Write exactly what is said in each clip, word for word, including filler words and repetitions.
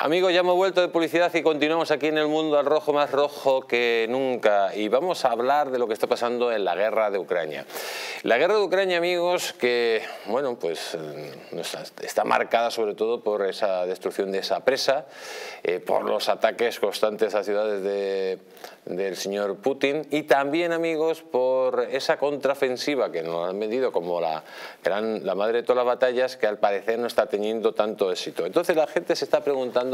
Amigos, ya hemos vuelto de publicidad y continuamos aquí en el mundo al rojo, más rojo que nunca. Y vamos a hablar de lo que está pasando en la guerra de Ucrania. La guerra de Ucrania, amigos, que bueno, pues está marcada sobre todo por esa destrucción de esa presa, eh, por los ataques constantes a ciudades de, del señor Putin y también, amigos, por esa contraofensiva que nos han vendido como la, gran, la madre de todas las batallas, que al parecer no está teniendo tanto éxito. Entonces la gente se está preguntando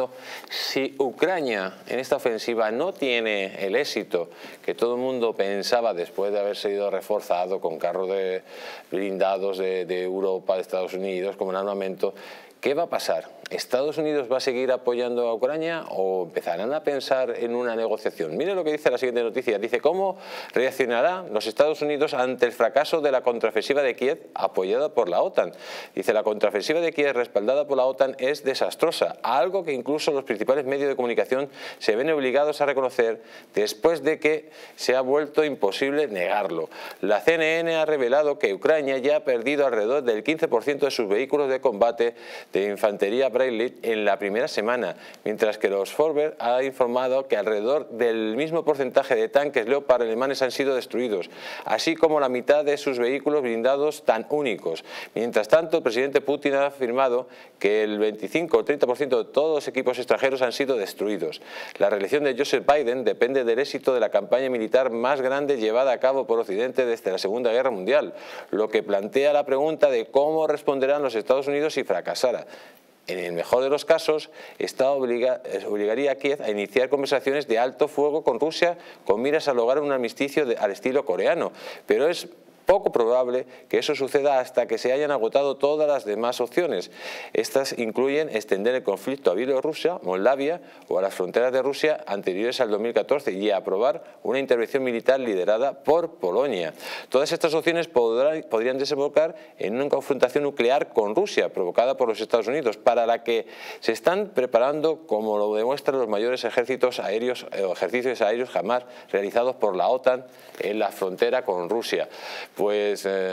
si Ucrania en esta ofensiva no tiene el éxito que todo el mundo pensaba después de haber sido reforzado con carros de blindados de, de Europa, de Estados Unidos, como en armamento. ¿Qué va a pasar? ¿Estados Unidos va a seguir apoyando a Ucrania o empezarán a pensar en una negociación? Mire lo que dice la siguiente noticia. Dice, ¿cómo reaccionarán los Estados Unidos ante el fracaso de la contraofensiva de Kiev apoyada por la OTAN? Dice, la contraofensiva de Kiev respaldada por la OTAN es desastrosa, algo que incluso los principales medios de comunicación se ven obligados a reconocer después de que se ha vuelto imposible negarlo. La C N N ha revelado que Ucrania ya ha perdido alrededor del quince por ciento de sus vehículos de combate de infantería Bradley en la primera semana, mientras que los Forward ha informado que alrededor del mismo porcentaje de tanques Leopard alemanes han sido destruidos, así como la mitad de sus vehículos blindados tan únicos. Mientras tanto, el presidente Putin ha afirmado que el veinticinco o treinta por ciento de todos los equipos extranjeros han sido destruidos. La reelección de Joseph Biden depende del éxito de la campaña militar más grande llevada a cabo por Occidente desde la Segunda Guerra Mundial, lo que plantea la pregunta de cómo responderán los Estados Unidos si fracasara. En el mejor de los casos, esta obliga, obligaría a Kiev a iniciar conversaciones de alto fuego con Rusia con miras a lograr un armisticio de, al estilo coreano, pero es poco probable que eso suceda hasta que se hayan agotado todas las demás opciones. Estas incluyen extender el conflicto a Bielorrusia, Moldavia o a las fronteras de Rusia anteriores al dos mil catorce y aprobar una intervención militar liderada por Polonia. Todas estas opciones podrán, podrían desembocar en una confrontación nuclear con Rusia provocada por los Estados Unidos, para la que se están preparando, como lo demuestran los mayores ejércitos aéreos o ejercicios aéreos jamás realizados por la OTAN en la frontera con Rusia. Pues, eh,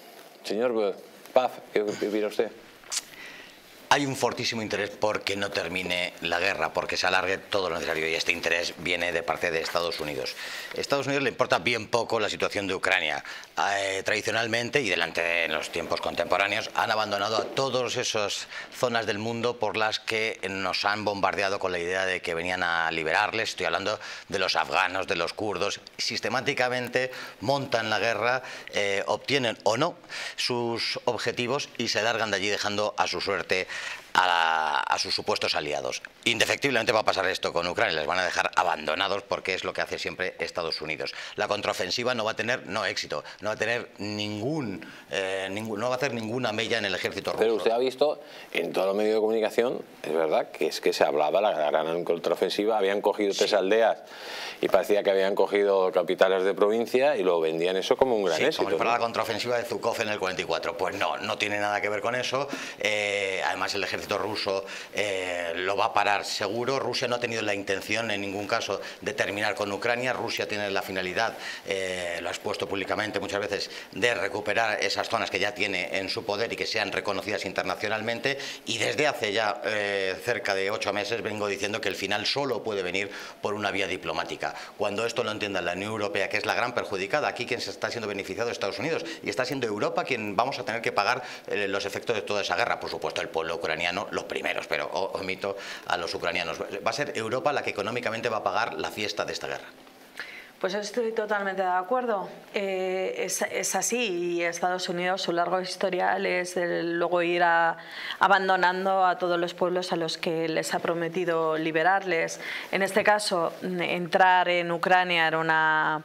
señor Paz, ¿qué opina usted? Hay un fortísimo interés porque no termine la guerra, porque se alargue todo lo necesario, y este interés viene de parte de Estados Unidos. A Estados Unidos le importa bien poco la situación de Ucrania. Eh, tradicionalmente y delante de los tiempos contemporáneos han abandonado a todas esas zonas del mundo por las que nos han bombardeado con la idea de que venían a liberarles. Estoy hablando de los afganos, de los kurdos. Sistemáticamente montan la guerra, eh, obtienen o no sus objetivos y se largan de allí dejando a su suerte A, la, a sus supuestos aliados. Indefectiblemente va a pasar esto con Ucrania, les van a dejar abandonados porque es lo que hace siempre Estados Unidos. La contraofensiva no va a tener no éxito, no va a tener ningún, eh, ningún no va a hacer ninguna mella en el ejército ruso. Pero usted ha visto en todos los medios de comunicación, es verdad, que es que se hablaba la gran contraofensiva, habían cogido tres sí. aldeas y parecía que habían cogido capitales de provincia y lo vendían eso como un gran sí, éxito. Como para ¿no? la contraofensiva de Zhukov en el cuarenta y cuatro. Pues no, no tiene nada que ver con eso. Eh, además el ejército ruso eh, lo va a parar seguro. Rusia no ha tenido la intención en ningún caso de terminar con Ucrania. Rusia tiene la finalidad, eh, lo ha expuesto públicamente muchas veces, de recuperar esas zonas que ya tiene en su poder y que sean reconocidas internacionalmente, y desde hace ya eh, cerca de ocho meses vengo diciendo que el final solo puede venir por una vía diplomática. Cuando esto lo entienda la Unión Europea, que es la gran perjudicada, aquí quien se está siendo beneficiado es Estados Unidos, y está siendo Europa quien vamos a tener que pagar eh, los efectos de toda esa guerra. Por supuesto el pueblo ucraniano los primeros, pero omito a los ucranianos. Va a ser Europa la que económicamente va a pagar la fiesta de esta guerra. Pues estoy totalmente de acuerdo. Eh, es, es así, y Estados Unidos, su largo historial es el luego ir a, abandonando a todos los pueblos a los que les ha prometido liberarles. En este caso, entrar en Ucrania era una...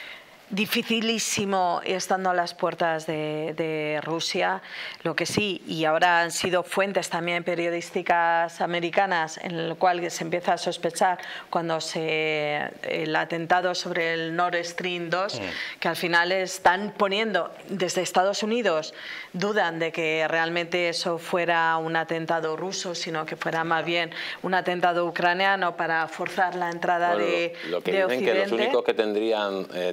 dificilísimo estando a las puertas de, de Rusia. Lo que sí, y ahora han sido fuentes también periodísticas americanas en el cual se empieza a sospechar cuando se el atentado sobre el Nord Stream dos, sí. que al final están poniendo desde Estados Unidos, dudan de que realmente eso fuera un atentado ruso, sino que fuera más bien un atentado ucraniano para forzar la entrada bueno, de, lo que de dicen Occidente. Que los únicos que tendrían eh, tecnología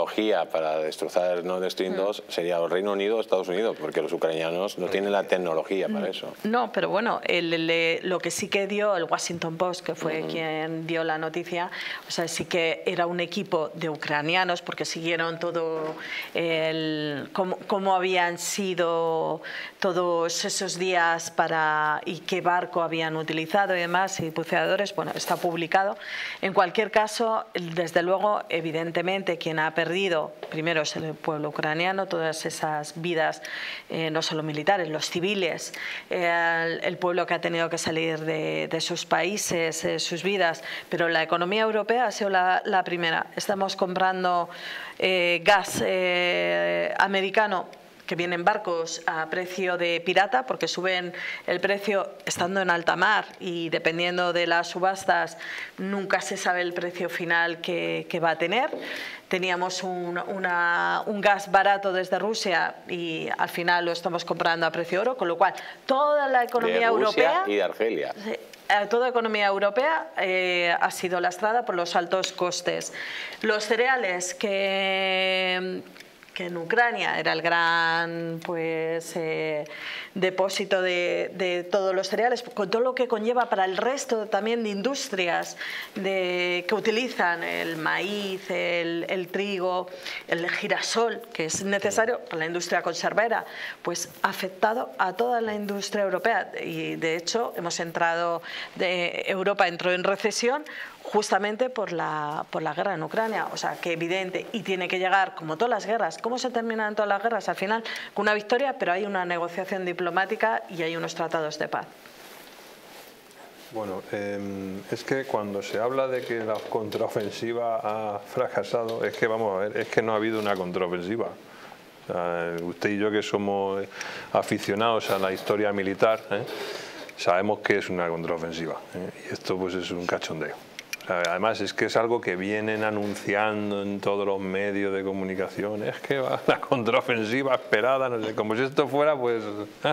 tecnología para destrozar Nord Stream dos sería el Reino Unido o Estados Unidos, porque los ucranianos no tienen la tecnología para eso. No, pero bueno, el, el, lo que sí que dio el Washington Post, que fue uh-huh. quien dio la noticia, o sea, sí que era un equipo de ucranianos, porque siguieron todo el cómo, cómo habían sido todos esos días para y qué barco habían utilizado y demás, y buceadores, bueno, está publicado. En cualquier caso, desde luego, evidentemente, quien ha perdido, primero es el pueblo ucraniano, todas esas vidas, eh, no solo militares, los civiles, eh, el, el pueblo que ha tenido que salir de, de sus países, eh, sus vidas, pero la economía europea ha sido la, la primera. Estamos comprando eh, gas eh, americano que vienen barcos a precio de pirata, porque suben el precio estando en alta mar y dependiendo de las subastas nunca se sabe el precio final que, que va a tener. Teníamos un, una, un gas barato desde Rusia y al final lo estamos comprando a precio oro, con lo cual toda la economía de Rusia europea y de Argelia. Toda economía europea eh, ha sido lastrada por los altos costes. Los cereales que... que en Ucrania era el gran pues eh, depósito de, de todos los cereales, con todo lo que conlleva para el resto también de industrias de, que utilizan el maíz, el, el trigo, el girasol, que es necesario para la industria conservera, pues ha afectado a toda la industria europea y de hecho hemos entrado, de, Europa entró en recesión justamente por la, por la guerra en Ucrania. O sea, que evidente, y tiene que llegar, como todas las guerras, ¿cómo se terminan todas las guerras? Al final, con una victoria, pero hay una negociación diplomática y hay unos tratados de paz. Bueno, eh, es que cuando se habla de que la contraofensiva ha fracasado, es que, vamos a ver, es que no ha habido una contraofensiva. O sea, usted y yo, que somos aficionados a la historia militar, ¿eh? sabemos que es una contraofensiva, ¿eh? y esto pues es un cachondeo. Además es que es algo que vienen anunciando en todos los medios de comunicación, es que va la contraofensiva esperada, no sé, como si esto fuera pues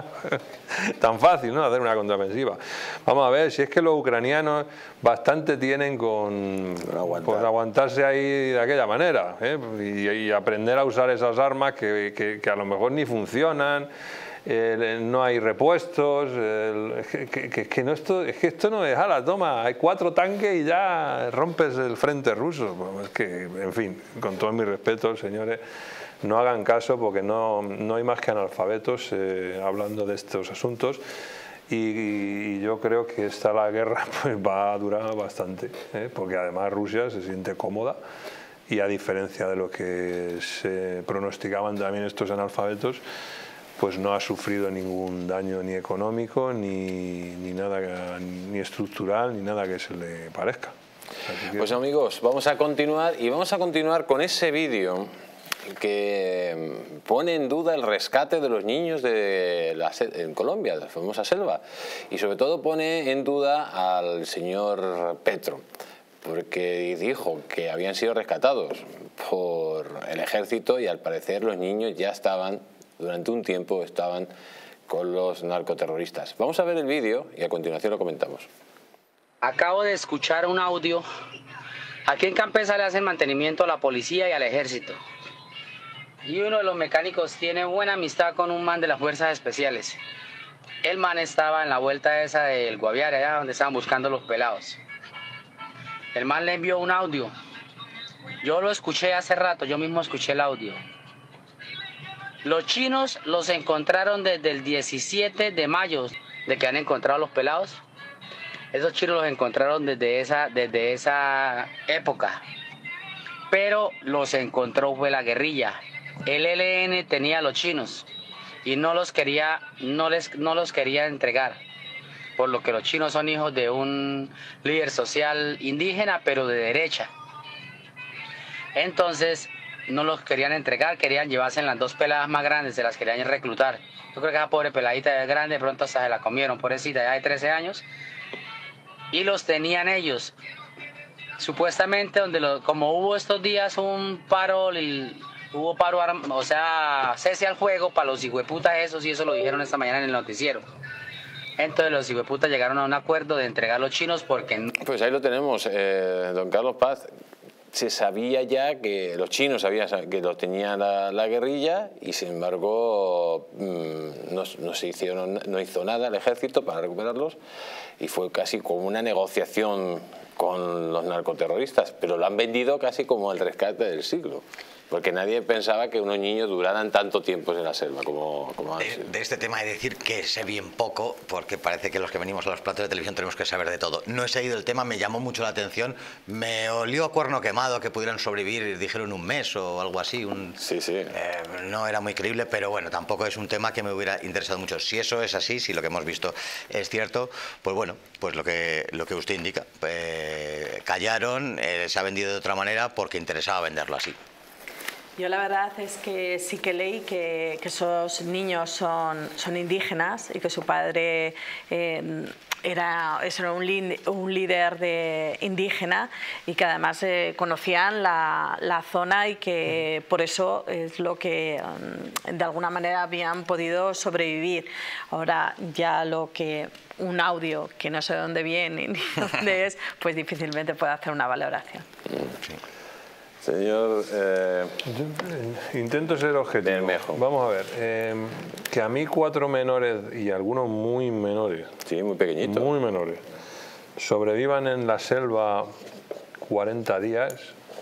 tan fácil, ¿no?, hacer una contraofensiva. Vamos a ver, si es que los ucranianos bastante tienen con Aguantar. pues, aguantarse ahí de aquella manera, ¿eh? y, y aprender a usar esas armas que, que, que a lo mejor ni funcionan. Eh, no hay repuestos, eh, que, que, que no esto, es que esto no es, ala, toma, hay cuatro tanques y ya rompes el frente ruso. Bueno, es que, en fin, con todos mis respetos, señores, no hagan caso porque no, no hay más que analfabetos eh, hablando de estos asuntos y, y yo creo que esta la guerra pues, va a durar bastante, ¿eh? porque además Rusia se siente cómoda y a diferencia de lo que se pronosticaban también estos analfabetos, pues no ha sufrido ningún daño ni económico, ni, ni nada, ni estructural, ni nada que se le parezca. Que... Pues amigos, vamos a continuar y vamos a continuar con ese vídeo que pone en duda el rescate de los niños de la, en Colombia, de la famosa selva, y sobre todo pone en duda al señor Petro, porque dijo que habían sido rescatados por el ejército y al parecer los niños ya estaban, durante un tiempo estaban con los narcoterroristas. Vamos a ver el vídeo y a continuación lo comentamos. Acabo de escuchar un audio. Aquí en Campesa le hacen mantenimiento a la policía y al ejército. Y uno de los mecánicos tiene buena amistad con un man de las fuerzas especiales. El man estaba en la vuelta esa del Guaviare, allá donde estaban buscando los pelados. El man le envió un audio. Yo lo escuché hace rato, yo mismo escuché el audio. Los chinos los encontraron desde el diecisiete de mayo, de que han encontrado los pelados. Esos chinos los encontraron desde esa, desde esa época. Pero los encontró fue la guerrilla. El E L N tenía a los chinos y no los quería, no les, no los quería entregar. Por lo que los chinos son hijos de un líder social indígena, pero de derecha. Entonces no los querían entregar, querían llevarse en las dos peladas más grandes, se las querían reclutar. Yo creo que esa pobre peladita es grande, de pronto hasta se la comieron, pobrecita, ya de trece años. Y los tenían ellos. Supuestamente, donde lo, como hubo estos días un paro, el, hubo paro, o sea, cese al fuego para los hijueputas esos, y eso lo dijeron esta mañana en el noticiero. Entonces los hijueputas llegaron a un acuerdo de entregar a los chinos porque... Pues ahí lo tenemos, eh, don Carlos Paz. se sabía ya que los chinos sabían que los tenía la, la guerrilla y sin embargo mmm, no, no, se hicieron, no hizo nada el ejército para recuperarlos y fue casi como una negociación con los narcoterroristas, pero lo han vendido casi como el rescate del siglo. Porque nadie pensaba que unos niños duraran tanto tiempo en la selva como, como han sido. De, de este tema he de decir que sé bien poco, porque parece que los que venimos a los platos de televisión tenemos que saber de todo. No he seguido el tema, me llamó mucho la atención, me olió a cuerno quemado que pudieran sobrevivir, dijeron un mes o algo así. Un, sí, sí. Eh, no era muy creíble, pero bueno, tampoco es un tema que me hubiera interesado mucho. Si eso es así, si lo que hemos visto es cierto, pues bueno, pues lo que, lo que usted indica. Eh, callaron, eh, se ha vendido de otra manera porque interesaba venderlo así. Yo la verdad es que sí que leí que, que esos niños son, son indígenas y que su padre eh, era, era un, un líder de indígena y que además eh, conocían la, la zona y que por eso es lo que um, de alguna manera habían podido sobrevivir. Ahora ya lo que un audio que no sé de dónde viene ni dónde es, pues difícilmente puede hacer una valoración. Sí. Señor... Eh, Yo, intento ser objetivo. Bermejo. Vamos a ver, eh, que a mí cuatro menores, y algunos muy menores, sí, muy pequeñitos, muy menores, sobrevivan en la selva cuarenta días,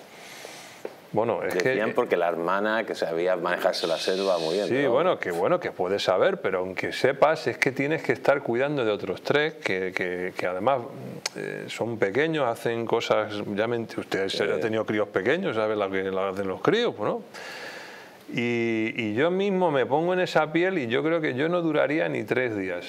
bueno, es decían que... porque la hermana que sabía manejarse la selva muy bien. Sí, ¿no? bueno, que bueno, que puedes saber, pero aunque sepas, es que tienes que estar cuidando de otros tres, que, que, que además eh, son pequeños, hacen cosas, ya me, usted sí. ha tenido críos pequeños, sabe lo que lo hacen los críos, ¿no? Y, y yo mismo me pongo en esa piel y yo creo que yo no duraría ni tres días.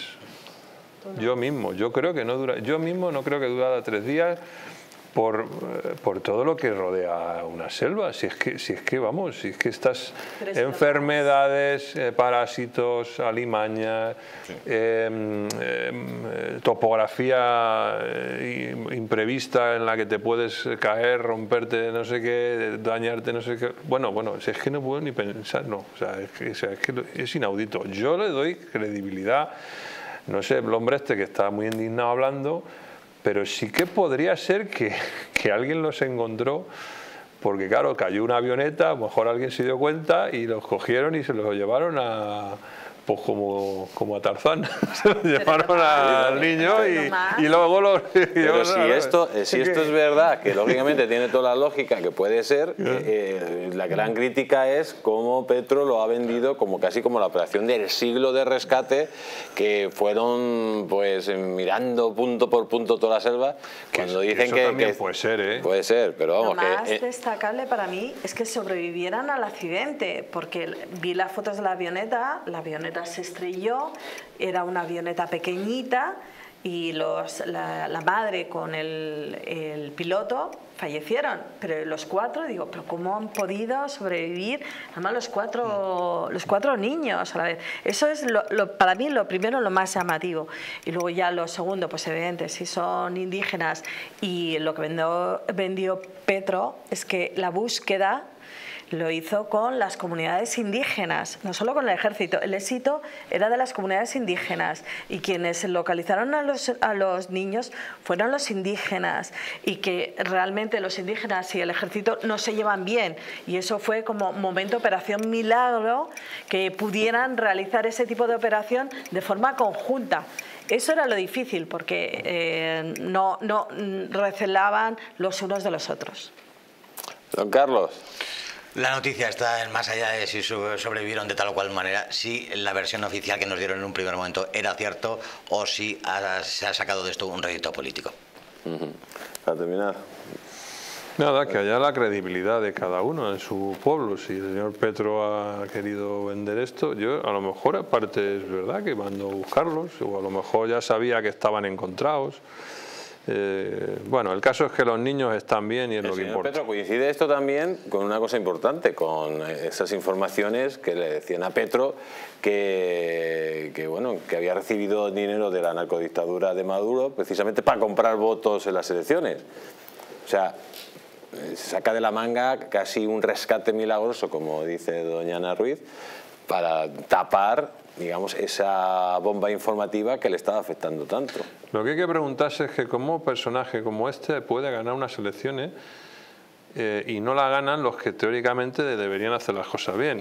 Yo mismo, yo creo que no dura, yo mismo no creo que durara tres días. Por, por todo lo que rodea una selva, si es que, si es que vamos, si es que estas enfermedades, eh, parásitos, alimañas, sí. eh, eh, topografía eh, imprevista en la que te puedes caer, romperte no sé qué, dañarte no sé qué, bueno, bueno, si es que no puedo ni pensar, no, o sea, es que, o sea, es, que es inaudito. Yo le doy credibilidad, no sé, el hombre este que está muy indignado hablando, pero sí que podría ser que, que alguien los encontró, porque claro, cayó una avioneta, a lo mejor alguien se dio cuenta y los cogieron y se los llevaron a... pues como, como a Tarzán, se lo llevaron al niño y, y luego lo... Pero si esto, si esto es verdad, que lógicamente tiene toda la lógica que puede ser, eh, la gran crítica es cómo Petro lo ha vendido como casi como la operación del siglo de rescate, que fueron pues mirando punto por punto toda la selva, cuando que, dicen que... Eso que, también que puede ser, ¿eh? Puede ser, pero vamos... Lo más que, eh, destacable para mí es que sobrevivieran al accidente, porque vi las fotos de la avioneta, la avioneta se estrelló, era una avioneta pequeñita y los, la, la madre con el, el piloto fallecieron, pero los cuatro, digo, pero ¿cómo han podido sobrevivir? Además los cuatro, los cuatro niños a la vez. Eso es lo, lo, para mí lo primero, lo más llamativo. Y luego ya lo segundo, pues evidente, si son indígenas y lo que vendió, vendió Petro es que la búsqueda lo hizo con las comunidades indígenas, no solo con el ejército. El éxito era de las comunidades indígenas y quienes localizaron a los, a los niños fueron los indígenas, y que realmente los indígenas y el ejército no se llevan bien, y eso fue como momento operación milagro que pudieran realizar ese tipo de operación de forma conjunta. Eso era lo difícil, porque eh, no, no recelaban los unos de los otros. Don Carlos. La noticia está en más allá de si sobrevivieron de tal o cual manera, si la versión oficial que nos dieron en un primer momento era cierto o si ha, se ha sacado de esto un rédito político. Uh-huh. Para terminar. Nada, que haya la credibilidad de cada uno en su pueblo. Si el señor Petro ha querido vender esto, yo a lo mejor aparte es verdad que mandó a buscarlos, o a lo mejor ya sabía que estaban encontrados. Eh, bueno, el caso es que los niños están bien y es el lo que importa. Petro, coincide esto también con una cosa importante, con esas informaciones que le decían a Petro que, que, bueno, que había recibido dinero de la narcodictadura de Maduro precisamente para comprar votos en las elecciones. O sea, se saca de la manga casi un rescate milagroso, como dice doña Ana Ruiz, para tapar, digamos, esa bomba informativa que le estaba afectando tanto. Lo que hay que preguntarse es que cómo un personaje como este puede ganar unas elecciones eh, y no la ganan los que teóricamente deberían hacer las cosas bien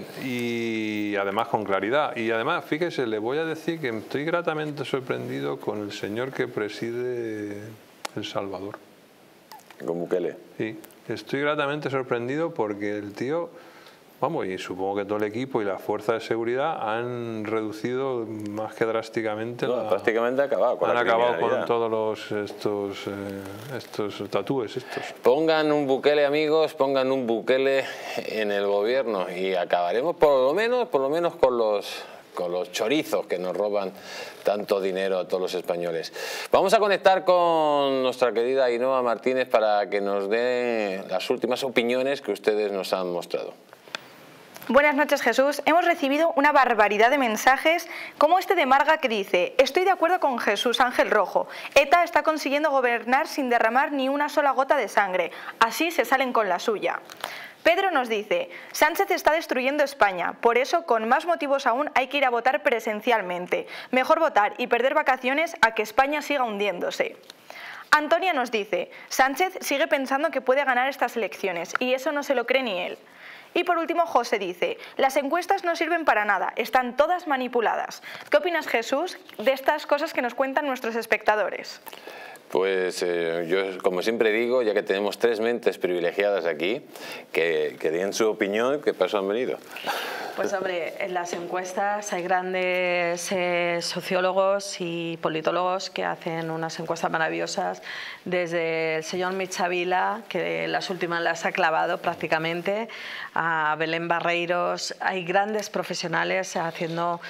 y además con claridad. Y además, fíjese, le voy a decir que estoy gratamente sorprendido con el señor que preside El Salvador. Con Bukele. Sí, estoy gratamente sorprendido porque el tío, vamos, y supongo que todo el equipo y las fuerzas de seguridad han reducido más que drásticamente. No, la, prácticamente acabado con han la acabado con criminalidad. todos los, estos, eh, estos tatúes estos. Pongan un Bukele, amigos, pongan un Bukele en el gobierno y acabaremos por lo menos, por lo menos con los... con los chorizos que nos roban tanto dinero a todos los españoles. Vamos a conectar con nuestra querida Ainhoa Martínez para que nos dé las últimas opiniones que ustedes nos han mostrado. Buenas noches, Jesús. Hemos recibido una barbaridad de mensajes como este de Marga que dice: estoy de acuerdo con Jesús Ángel Rojo. ETA está consiguiendo gobernar sin derramar ni una sola gota de sangre. Así se salen con la suya. Pedro nos dice: Sánchez está destruyendo España, por eso con más motivos aún hay que ir a votar presencialmente. Mejor votar y perder vacaciones a que España siga hundiéndose. Antonia nos dice: Sánchez sigue pensando que puede ganar estas elecciones y eso no se lo cree ni él. Y por último, José dice: las encuestas no sirven para nada, están todas manipuladas. ¿Qué opinas, Jesús, de estas cosas que nos cuentan nuestros espectadores? Pues eh, yo, como siempre digo, ya que tenemos tres mentes privilegiadas aquí, que, que den su opinión, que para eso han venido. Pues hombre, en las encuestas hay grandes eh, sociólogos y politólogos que hacen unas encuestas maravillosas, desde el señor Michavila, que las últimas las ha clavado prácticamente, a Belén Barreiros. Hay grandes profesionales haciendo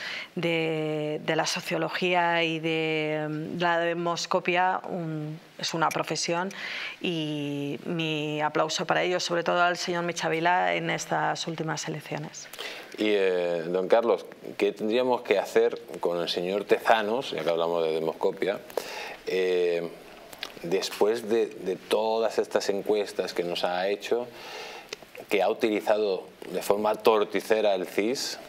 de, de la sociología y de la demoscopia un, es una profesión, y mi aplauso para ellos, sobre todo al señor Michavila en estas últimas elecciones. Y, eh, don Carlos, ¿qué tendríamos que hacer con el señor Tezanos, ya que hablamos de demoscopia, eh, después de, de todas estas encuestas que nos ha hecho, que ha utilizado de forma torticera el C I S?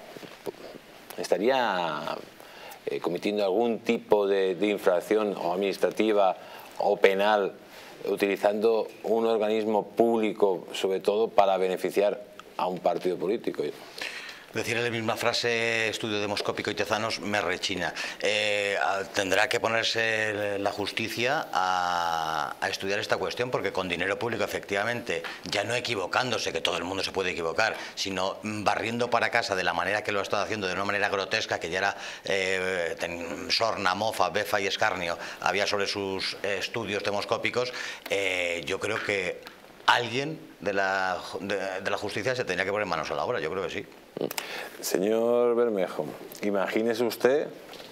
¿Estaría eh, cometiendo algún tipo de, de infracción o administrativa o penal utilizando un organismo público, sobre todo para beneficiar a un partido político? Decirle la misma frase, estudio demoscópico y Tezanos, me rechina. Eh, tendrá que ponerse la justicia a, a estudiar esta cuestión, porque con dinero público, efectivamente, ya no equivocándose, que todo el mundo se puede equivocar, sino barriendo para casa de la manera que lo ha estado haciendo, de una manera grotesca, que ya era eh, ten, sorna, mofa, befa y escarnio, había sobre sus eh, estudios demoscópicos. Eh, yo creo que alguien de la, de, de la justicia se tendría que poner manos a la obra, yo creo que sí. Señor Bermejo, imagínese usted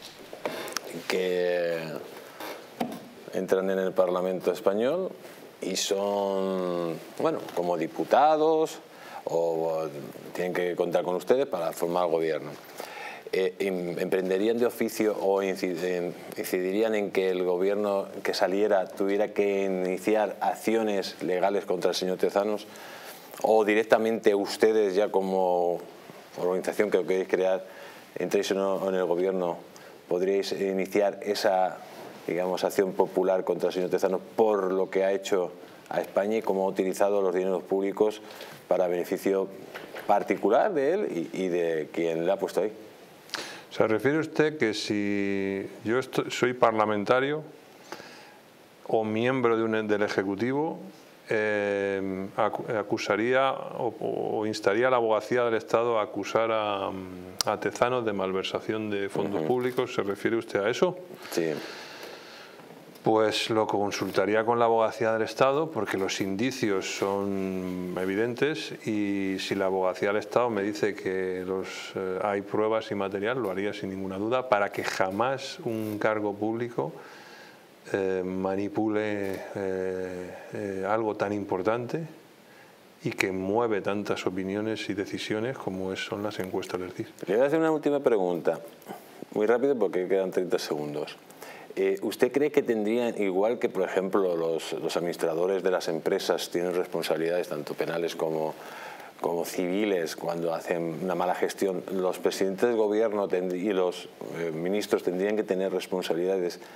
que entran en el Parlamento español y son, bueno, como diputados o tienen que contar con ustedes para formar gobierno. Eh, ¿Emprenderían de oficio o incidirían en que el gobierno que saliera tuviera que iniciar acciones legales contra el señor Tezanos? ¿O directamente ustedes, ya como organización que queréis crear, entréis o no en el gobierno, podríais iniciar esa, digamos, acción popular contra el señor Tezanos por lo que ha hecho a España y cómo ha utilizado los dineros públicos para beneficio particular de él y, y de quien le ha puesto ahí? ¿Se refiere usted que si yo estoy, soy parlamentario o miembro de un, del Ejecutivo, eh, acusaría o, o instaría a la abogacía del Estado a acusar a, a Tezanos de malversación de fondos uh-huh. públicos? ¿Se refiere usted a eso? Sí. Pues lo consultaría con la abogacía del Estado, porque los indicios son evidentes, y si la abogacía del Estado me dice que los, eh, hay pruebas y material, lo haría sin ninguna duda, para que jamás un cargo público eh, manipule eh, eh, algo tan importante y que mueve tantas opiniones y decisiones como es, son las encuestas del C I S. Le voy a hacer una última pregunta, muy rápido porque quedan treinta segundos. Eh, ¿Usted cree que tendrían, igual que por ejemplo los, los administradores de las empresas tienen responsabilidades tanto penales como, como civiles cuando hacen una mala gestión, los presidentes del gobierno y los eh, ministros tendrían que tener responsabilidades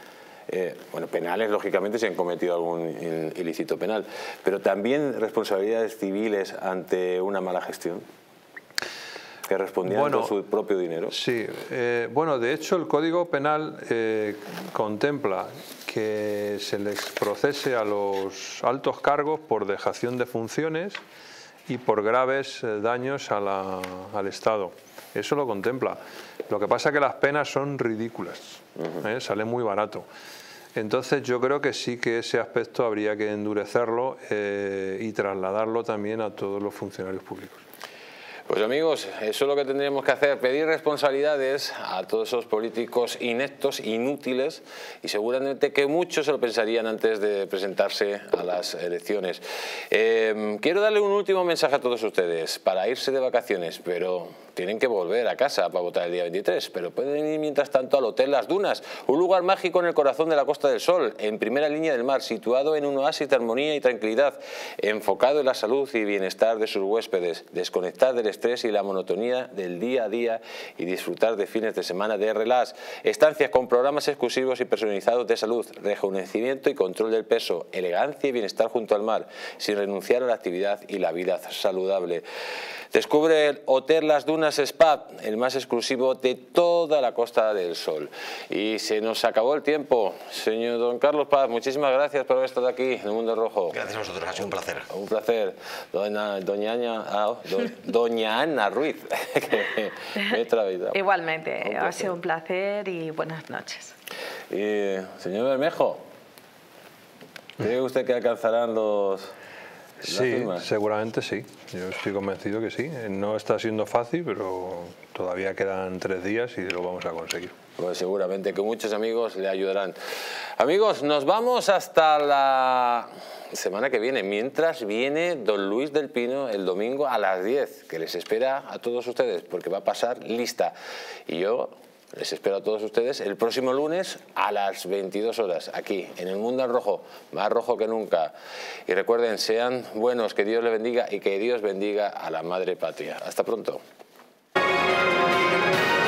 Eh, bueno, penales, lógicamente, si han cometido algún ilícito penal, pero también responsabilidades civiles ante una mala gestión, que respondían bueno, con su propio dinero. Sí, eh, bueno, de hecho el Código Penal eh, contempla que se les procese a los altos cargos por dejación de funciones y por graves eh, daños a la, al Estado. Eso lo contempla. Lo que pasa es que las penas son ridículas, uh-huh. ¿eh? Sale muy barato. Entonces yo creo que sí que ese aspecto habría que endurecerlo eh, y trasladarlo también a todos los funcionarios públicos. Pues amigos, eso es lo que tendríamos que hacer, pedir responsabilidades a todos esos políticos ineptos, inútiles, y seguramente que muchos se lo pensarían antes de presentarse a las elecciones. Eh, quiero darle un último mensaje a todos ustedes para irse de vacaciones, pero tienen que volver a casa para votar el día veintitrés, pero pueden ir mientras tanto al Hotel Las Dunas, un lugar mágico en el corazón de la Costa del Sol, en primera línea del mar, situado en un oasis de armonía y tranquilidad, enfocado en la salud y bienestar de sus huéspedes, desconectar del estrés y la monotonía del día a día y disfrutar de fines de semana de relax, estancias con programas exclusivos y personalizados de salud, rejuvenecimiento y control del peso, elegancia y bienestar junto al mar, sin renunciar a la actividad y la vida saludable. Descubre el Hotel Las Dunas Spa, el más exclusivo de toda la Costa del Sol. Y se nos acabó el tiempo. Señor don Carlos Paz, muchísimas gracias por haber estado aquí en el Mundo Rojo. Gracias a vosotros, ha sido un placer. Un placer. Doña, doña, Ana, ah, do, doña Ana Ruiz. Que me he traído. Igualmente, ha sido un placer y buenas noches. Y, señor Bermejo, ¿cree usted que alcanzarán los... Sí, seguramente sí. Yo estoy convencido que sí. No está siendo fácil, pero todavía quedan tres días y lo vamos a conseguir. Pues seguramente que muchos amigos le ayudarán. Amigos, nos vamos hasta la semana que viene, mientras viene don Luis del Pino el domingo a las diez, que les espera a todos ustedes, porque va a pasar lista. Y yo les espero a todos ustedes el próximo lunes a las veintidós horas, aquí, en el Mundo al Rojo, más rojo que nunca. Y recuerden, sean buenos, que Dios les bendiga y que Dios bendiga a la Madre Patria. Hasta pronto.